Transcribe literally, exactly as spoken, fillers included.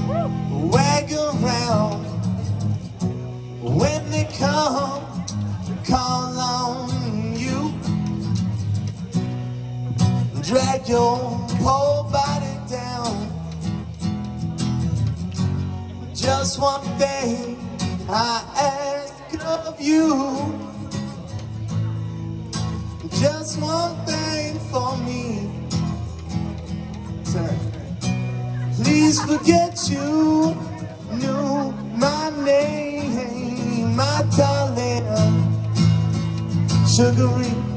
wag around when they come to call on you. Drag your whole body down. Just one thing I ask of you, just one thing for me. Please forget you knew my name, my darling, sugary